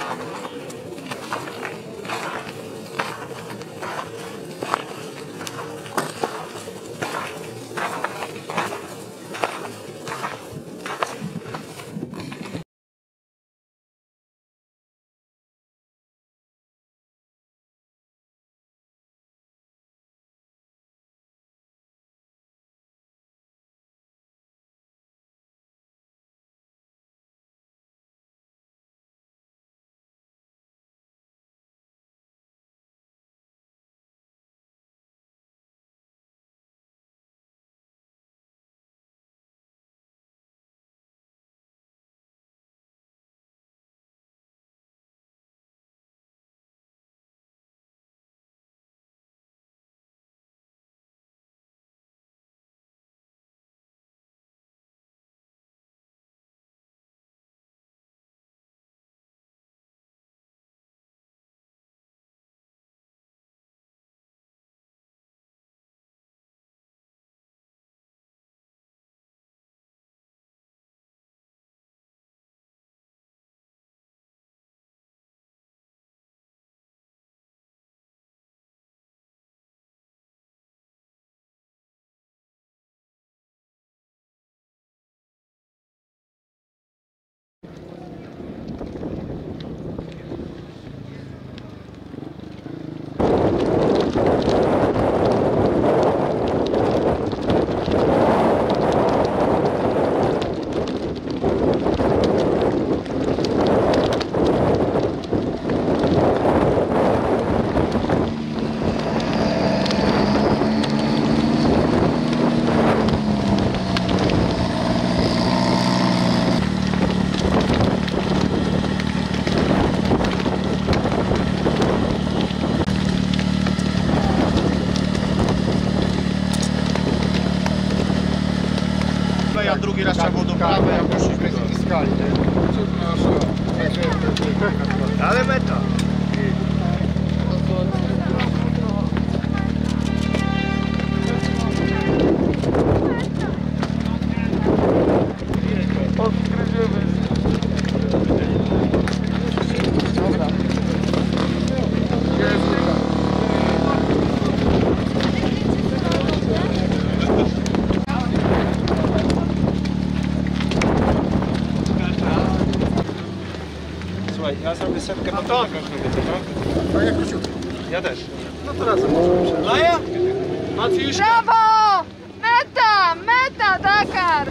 A drugi raz trzeba było do prawej, jak poszliśmy z skali. Ale meta. Słuchaj, ja zrobię setkę na to każdego, co? Tak jak króciutko. Ja też. No to razem możemy przejść. Maja? Matwiuszka? Brawo! Meta! Meta! Dakar!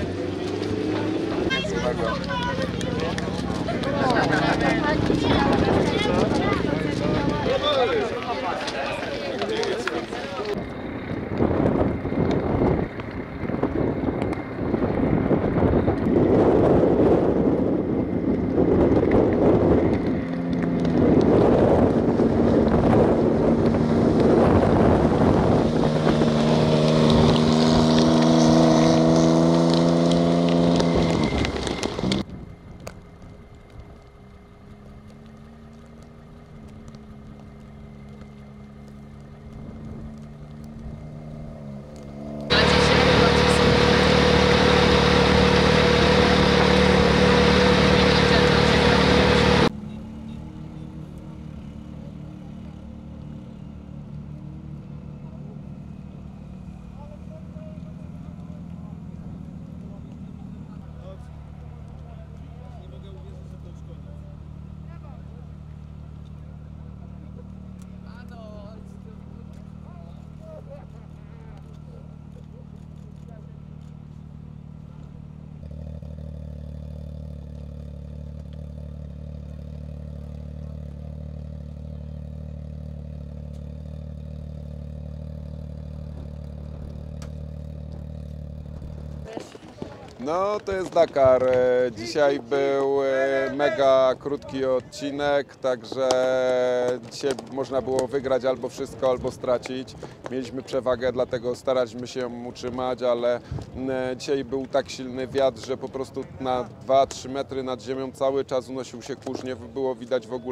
No to jest Dakar. Dzisiaj był mega krótki odcinek, także dzisiaj można było wygrać albo wszystko, albo stracić. Mieliśmy przewagę, dlatego staraliśmy się ją utrzymać, ale dzisiaj był tak silny wiatr, że po prostu na 2-3 metry nad ziemią cały czas unosił się kurz. Nie było widać w ogóle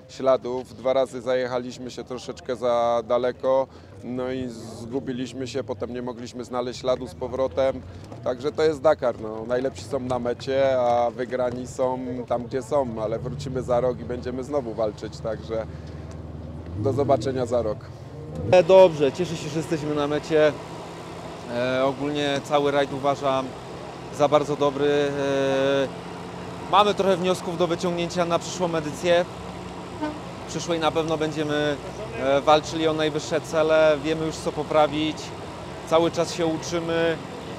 śladów. 2 razy zajechaliśmy się troszeczkę za daleko, no i zgubiliśmy się, potem nie mogliśmy znaleźć śladu z powrotem. Także to jest Dakar. No. Najlepsi są na mecie, a wygrani są tam, gdzie są, ale wrócimy za rok i będziemy znowu walczyć, także do zobaczenia za rok. Dobrze, cieszę się, że jesteśmy na mecie. Ogólnie cały rajd uważam za bardzo dobry. Mamy trochę wniosków do wyciągnięcia na przyszłą edycję. W przyszłej na pewno będziemy walczyli o najwyższe cele, wiemy już co poprawić, cały czas się uczymy.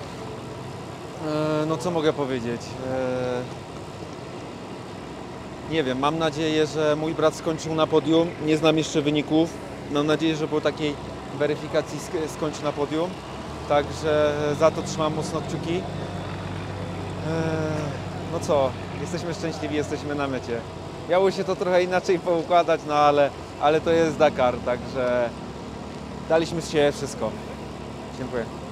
No co mogę powiedzieć? Nie wiem, mam nadzieję, że mój brat skończył na podium, nie znam jeszcze wyników. Mam nadzieję, że po takiej weryfikacji skończy na podium. Także za to trzymam mocno kciuki. No co, jesteśmy szczęśliwi, jesteśmy na mecie. Miało się to trochę inaczej poukładać, no ale to jest Dakar, także daliśmy z siebie wszystko. Dziękuję.